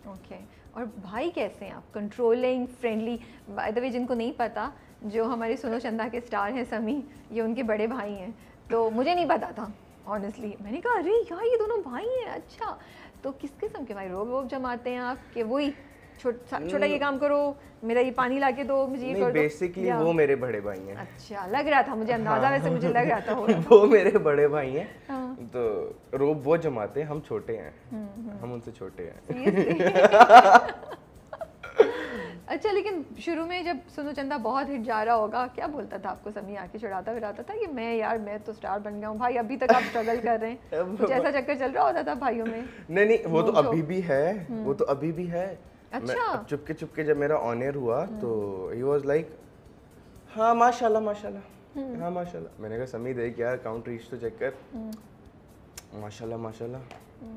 Okay और भाई कैसे हैं आप? Controlling, friendly? By the way जिनको नहीं पता, जो हमारे सुनो चंदा के स्टार हैं समी, ये उनके बड़े भाई हैं। तो मुझे नहीं पता था ऑनेस्टली, मैंने कहा अरे यार ये दोनों भाई हैं, अच्छा। तो किस किस्म के भाई? रोब वोब जमाते हैं आप कि वही छोटा ये काम करो, मेरा ये पानी ला के दो, मुझे ये कर दो? बेसिकली वो मेरे बड़े भाई हैं। अच्छा, लग रहा था मुझे, अंदाजा वैसे मुझे लग रहा था वो मेरे बड़े भाई हैं। हाँ। तो रोब वो जमाते हैं, हम छोटे हैं, हम उनसे छोटे हैं। अच्छा, लेकिन शुरू में जब सुनो चंदा बहुत हिट जा रहा होगा, क्या बोलता था आपको समी? आके चिढ़ाता विढ़ाता था कि मैं तो स्टार बन गया हूँ भाई, अभी तक आप स्ट्रगल कर रहे हैं? कुछ ऐसा चक्कर चल रहा होता था भाइयों में? नहीं, वो तो अभी भी है, वो तो अभी भी है। अच्छा। चुपके चुपके जब मेरा ऑन एयर हुआ तो ही वाज लाइक हाँ माशाल्लाह माशाल्लाह, हाँ माशाल्लाह। मैंने कहा समी देख यार काउंट रीच तो चेक कर, माशाल्लाह माशाल्लाह।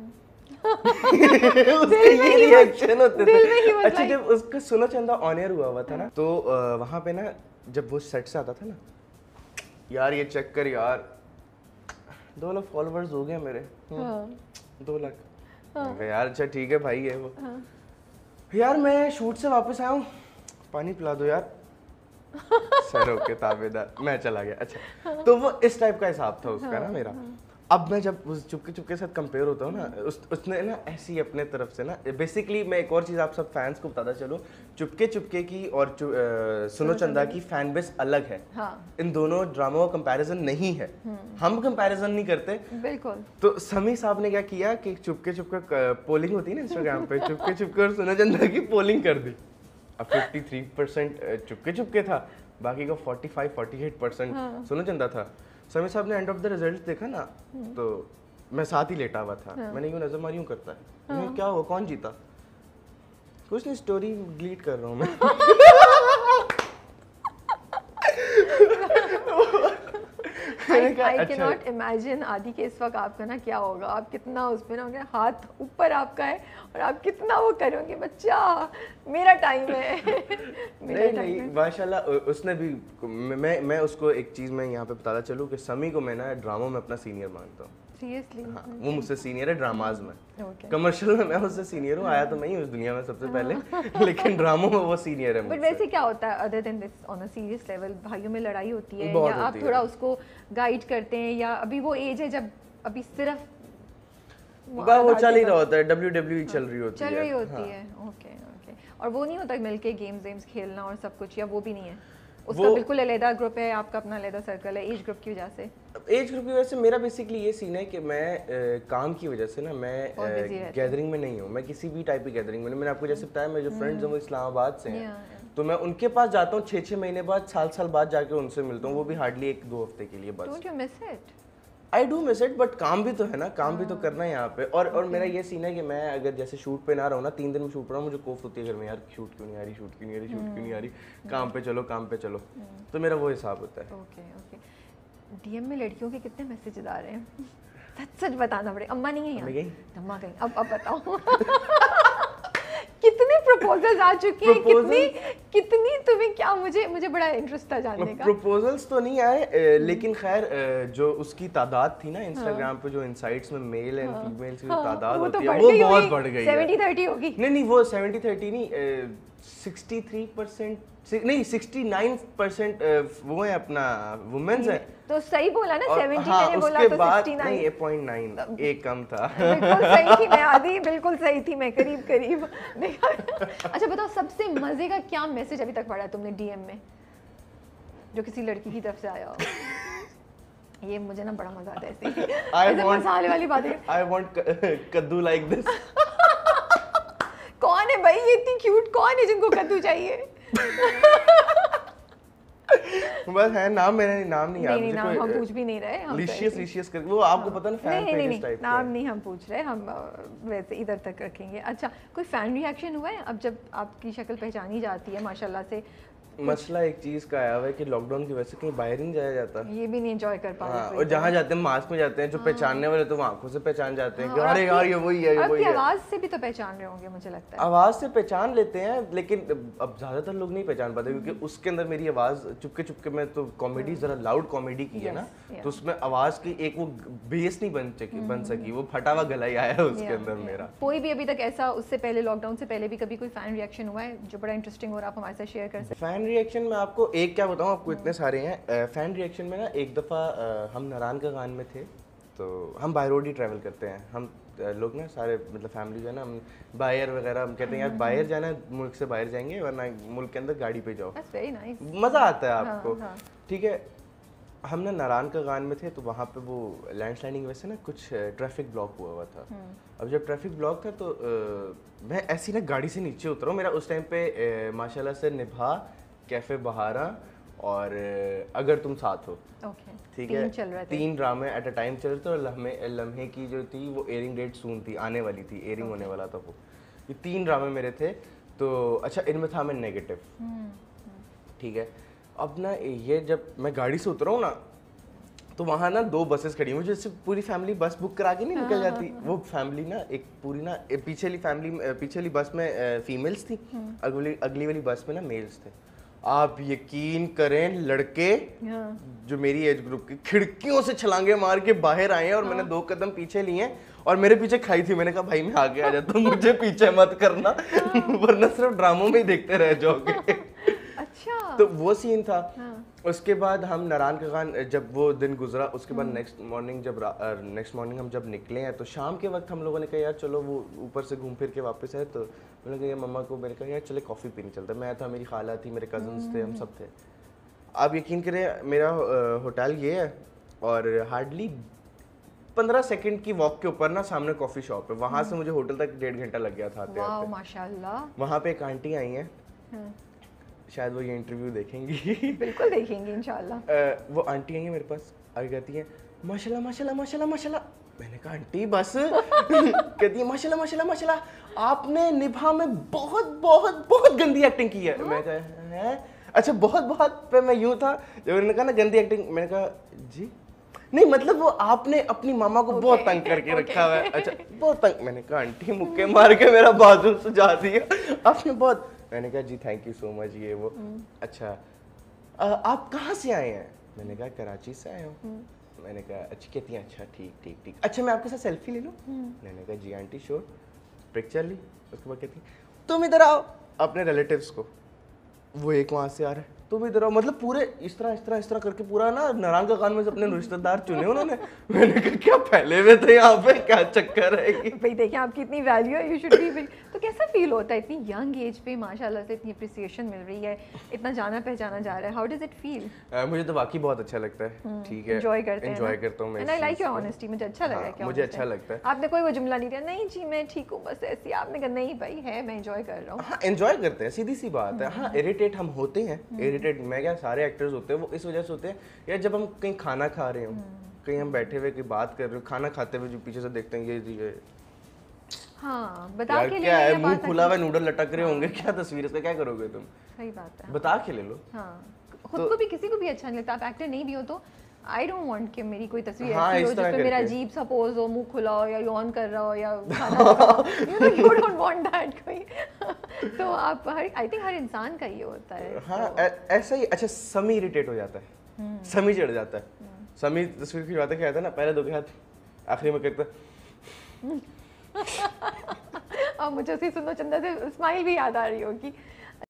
उसके ये रिएक्शन होते थे। अच्छा, जब उसका सुनो चंदा ऑन एयर हुआ था ना, तो वहाँ पे ना जब वो सेट से आता था ना, यार ये चेक कर यार 2 लाख फॉलोअर्स हो गए मेरे। 2 लाख। मैंने कहा यार अच्छा ठीक है भाई है वो। यार मैं शूट से वापस आया हूँ, पानी पिला दो यार। सर ओके ताबेदार, मैं चला गया। अच्छा, तो वो इस टाइप का हिसाब था उसका ना मेरा। अब मैं जब उस चुपके चुपके के साथ कंपेयर होता हूँ ना, उसने ना ऐसी अपने तरफ से ना, बेसिकली मैं एक और चीज़ आप सब फैंस को बताता चलूँ, चुपके चुपके की और सुनो चंदा की फैन बेस अलग है। हाँ। इन दोनों ड्रामों का कंपैरिजन नहीं है, हम कंपैरिजन नहीं करते। बिल्कुल। तो समी साहब ने क्या किया कि चुपके चुपके पोलिंग होती है ना इंस्टाग्राम पे, चुपके चुपके और सुनो चंदा की पोलिंग कर दी। अब 53% चुपके चुपके था, बाकी का 45-48% सुनो चंदा था। समी साहब ने एंड ऑफ द रिजल्ट देखा ना, तो मैं साथ ही लेटा हुआ था। मैंने यूं नजर मारी, यूं करता है, मैं क्या हुआ कौन जीता? कुछ नहीं, स्टोरी डिलीट कर रहा हूँ मैं। I cannot imagine आदि के इस वक्त आपका ना क्या होगा, आप कितना उस पे ना, हाथ ऊपर आपका है और आप कितना वो करोगे, बच्चा मेरा टाइम है। नहीं माशाल्लाह उसने भी, मैं उसको एक चीज़ मैं यहाँ पे बताता चलूँ कि समी को मैं ना ड्रामों में अपना सीनियर मानता हूँ। सीरियसली? हाँ, वो मुझसे सीनियर है ड्रामाज में। कमर्शियल में मैं उससे सीनियर हूँ, आया तो मैं ही उस दुनिया में सबसे पहले, लेकिन ड्रामों में वो सीनियर है मुझसे। बट वैसे क्या होता है other than this on a serious level, भाइयों में लड़ाई होती है या आप थोड़ा उसको गाइड करते हैं, या अभी वो एज है जब अभी सिर्फ वो चल ही रहा होता है, WWE चल रही होती है। ओके। और वो नहीं होता मिलके गेम्स खेलना और सब कुछ, या वो भी नहीं है? उसका बिल्कुल अलग ग्रुप है, आपका अपना अलग सर्कल है एज ग्रुप की वजह से? एज ग्रुप की वजह से मेरा बेसिकली ये सीन है कि मैं काम की वजह से ना, मैं गैदरिंग में नहीं हूँ, मैं किसी भी टाइप की गैदरिंग में नहीं। मैंने आपको जैसे बताया, मेरे जो फ्रेंड्स हैं वो इस्लामाबाद से हैं, तो मैं उनके पास जाता हूँ 6-6 महीने बाद, साल बाद जाके उनसे मिलता हूँ, वो भी हार्डली 1-2 हफ्ते के लिए बस। Don't you miss it? I do miss it, but काम भी तो है ना, काम भी तो करना है यहाँ पे। और मेरा ये सीन है कि मैं अगर जैसे शूट पे ना रहूँ ना, 3 दिन में शूट पर रहूँ, मुझे कोफ्त होती है घर में, यार शूट क्यों नहीं आ रही, शूट क्यों नहीं आ रही, शूट क्यों नहीं आ रही, काम पे चलो। तो मेरा वो हिसाब होता है। ओके। डीएम में लड़कियों के कितने मैसेजेस आ रहे हैं? सच बताना पड़ेगा। अम्मा नहीं है यहाँ? अम्मा गई। अब बताओ। कितने प्रपोजल्स आ चुके हैं? कितनी तुम्हें क्या, मुझे बड़ा इंटरेस्ट था जानने का। प्रपोजल्स तो नहीं आए, लेकिन खैर जो उसकी तादाद थी ना इंस्टाग्राम पे, जो इनसाइट्स में मेल एंड फीमेल की तादाद होती है, वो बहुत बढ़ गई है। 70-30 होगी? नहीं, वो 70-30 नहीं, 63% नहीं 69% वो है अपना वुमेन्स है। तो सही बोला ना, 70 मैंने बोला तो 69 नहीं, 8.9 एक कम था। बिल्कुल सही थी मैं, आधी बिल्कुल सही थी मैं, करीब। अच्छा बताओ, सबसे मजे का क्या मैसेज अभी तक पढ़ा तुमने डीएम में, जो किसी लड़की की तरफ से आया हो? ये मुझे ना बड़ा मजा आता है ऐसे मसाले वाली बातें। आई वांट कद्दू लाइक दिस। कौन है भाई ये इतनी क्यूट, कौन है जिनको कद्दू चाहिए? बस है नाम, मेरा नाम नहीं याद। नहीं, नाम हम पूछ भी नहीं रहे। हम लिशियस करके वो आपको पता ना, फैन पेज टाइप का नाम नहीं हम पूछ रहे, हम वैसे इधर तक रखेंगे। अच्छा, कोई फैन रिएक्शन हुआ है अब जब आपकी शक्ल पहचानी जाती है माशाल्लाह से, मसला एक चीज का आया हुआ है कि लॉकडाउन की वजह से कहीं बाहर नहीं जाया जाता। ये भी नहीं एंजॉय कर पा हाँ, रहे और जहाँ जाते हैं मास्क में जाते हैं, जो पहचानने वाले तो वो आंखों से पहचान जाते हैं कि और अरे यार ये वही है, ये वही है। आवाज से भी तो पहचान रहे होंगे मुझे लगता है। आवाज से पहचान लेते हैं, लेकिन अब ज्यादातर लोग नहीं पहचान पाते क्योंकि उसके अंदर मेरी आवाज चुपके चुपके में तो कॉमेडी जरा लाउड कॉमेडी की है ना, तो उसमें आवाज की एक वो बेस नहीं बन सकी, वो फटा हुआ गला ही आया है उसके अंदर मेरा। कोई भी अभी तक ऐसा उससे पहले लॉकडाउन से पहले भी कभी कोई फैन रिएक्शन हुआ है जो बड़ा इंटरेस्टिंग हो रहा, आप हमारे साथ शेयर कर सकते हैं? फैन रिएक्शन में आपको एक क्या बताऊं, आपको इतने सारे हैं। फैन रिएक्शन में ना एक दफ़ा हम नारायण का गान में थे, तो हम बाय रोड ही ट्रैवल करते हैं हम लोग ना सारे, मतलब फैमिली जो है ना, हम बाहर वगैरह हम कहते हैं यार बाहर जाना है, मुल्क से बाहर जाएंगे वरना मुल्क के अंदर गाड़ी पे जाओ, वेरी नाइस, मज़ा आता है आपको। हाँ। ठीक है, हम ना नारायण का गान में थे, तो वहाँ पे वो लैंडस्लाइडिंग की वजह से ना कुछ ट्रैफिक ब्लॉक हुआ था। अब जब ट्रैफिक ब्लॉक था तो मैं ऐसी ना गाड़ी से नीचे उतरा हूँ। मेरा उस टाइम पे माशाल्लाह से निभा, कैफे बहारा और अगर तुम साथ हो, ठीक है, तीन ड्रामे एट अ टाइम चल रहे थे। और लम्हे की जो थी वो एयरिंग डेट सून थी, आने वाली थी, एयरिंग होने वाला था वो। ये 3 ड्रामे मेरे थे। तो अच्छा, इनमें था मैं नेगेटिव, ठीक है। अब ना ये जब मैं गाड़ी से उतरा हूँ ना, तो वहाँ ना 2 बसेस खड़ी हुई, जैसे पूरी फैमिली बस बुक करा के नहीं निकल जाती, वो फैमिली ना एक पूरी ना पिछली बस में फीमेल्स थी, अगली वाली बस में ना मेल्स थे। आप यकीन करें, लड़के जो मेरी एज ग्रुप की खिड़कियों से छलांगे मार के बाहर आए हैं और मैंने 2 कदम पीछे लिए और मेरे पीछे खाई थी। मैंने कहा भाई मैं आगे आ जाता हूँ, मुझे पीछे मत करना वरना सिर्फ ड्रामों में ही देखते रह जाओगे। अच्छा, तो वो सीन था। उसके बाद हम नारायण का गान, जब वो दिन गुजरा उसके बाद नेक्स्ट मॉर्निंग हम जब निकले हैं, तो शाम के वक्त हम लोगों ने कहा यार चलो वो ऊपर से घूम फिर के वापस आए, तो मैंने कहा मम्मा को, मैंने कहा यार चले कॉफ़ी पीने चलते। मैं था, मेरी खाला थी, मेरे कजन्स थे, हम सब थे। आप यकीन करें मेरा होटल ये है और हार्डली 15 सेकंड की वॉक के ऊपर ना सामने कॉफ़ी शॉप है, वहाँ से मुझे होटल तक 1.5 घंटा लग गया था आते आते। माशाल्लाह। वहाँ पे एक आंटी आई हैं, शायद वो ये इंटरव्यू देखेंगी। बिल्कुल देखेंगी इंशाल्लाह। वो आंटी आई है मेरे पास, आगे कहती है माशाल्लाह माशाल्लाह माशाल्लाह माशाल्लाह। मैंने कहा आंटी बस कहती है माशाल्लाह माशाल्लाह माशाल्लाह, आपने निभा में बहुत बहुत बहुत गंदी एक्टिंग की है। मैं कहा है अच्छा बहुत बहुत पे मैं यूँ था जब उन्होंने कहा ना गंदी एक्टिंग, मैंने कहा जी नहीं, मतलब वो आपने अपनी मामा को बहुत तंग करके रखा हुआ है। अच्छा बहुत तंग। मैंने कहा आंटी मुक्के मार के मेरा बाजू सुझा दिया आपने बहुत। मैंने कहा जी थैंक यू सो मच, ये वो। अच्छा आप कहाँ से आए हैं? मैंने कहा कराची से आए हूँ। मैंने कहा अच्छा, कहती हैं अच्छा ठीक ठीक ठीक, अच्छा मैं आपके साथ सेल्फी ले लूँ? मैंने कहा जी आंटी श्योर। पिक्चर ली, उसके बाद कहती तुम इधर आओ, अपने रिलेटिव्स को, वो एक वहाँ से आ रहा है, तुम इधर आओ, मतलब पूरे इस तरह करके पूरा ना नारायण का गान में से अपने रिश्तेदार चुने उन्होंने। मैंने कहा क्या पहले में थे यहाँ पे, क्या चक्कर है? भाई देखिए आपकी इतनी वैल्यू है, यू शुड बी। तो कैसा फील होता है इतनी यंग एज पे माशाल्लाह से इतनी अप्रिसिएशन मिल रही है, इतना जाना पहचाना जा रहा है, हाउ डज इट फील? मुझे तो वाकई बहुत अच्छा लगता है, ठीक है, एंजॉय करता हूँ मैं। And I like your honesty, मुझे अच्छा लगा कि मुझे अच्छा लगता है। आपने कोई वो जुमला नहीं दिया नहीं जी मैं ठीक हूँ बस ऐसी, आपने कहा नहीं भाई है मैं एंजॉय कर रहा हूँ। हाँ एंजॉय करते हैं, सीधी सी बात है। हाँ इरिटेट हम होते हैं, इरिटेट मैं क्या सारे एक्टर्स होते हैं, वो इस वजह से होते हैं यार जब हम कहीं खाना खा रहे हो, कहीं हम बैठे हुए कोई बात कर रहे हो, खाना खाते हुए जो पीछे से देखते हैं ये हाँ बता के क्या है, मुंह खुला हुआ नूडल लटक रहे होंगे, क्या तस्वीर इसका क्या करोगे तुम? सही बात है, बता के ले लो। हाँ खुद को भी किसी को भी अच्छा नहीं लगता, आप एक्टर नहीं भी हो तो आई डोंट वांट कि मेरी कोई तस्वीर ऐसी हो जिसमें मेरा अजीब सा पोज हो, मुंह खुला हो या यौन कर रहा हो या खाना यू डोंट वांट दैट कोई। तो आप आई थिंक हर इंसान का ये होता है। हाँ ऐसा ही। अच्छा समी इरिटेट हो जाता है, समी चिढ़ जाता है। समी तस्वीर खिंचवाते क्या आता है ना, पहले 2 के हाथ आखिरी में करता अब मुझे उसी सुनो चंदा से स्माइल भी याद आ रही होगी।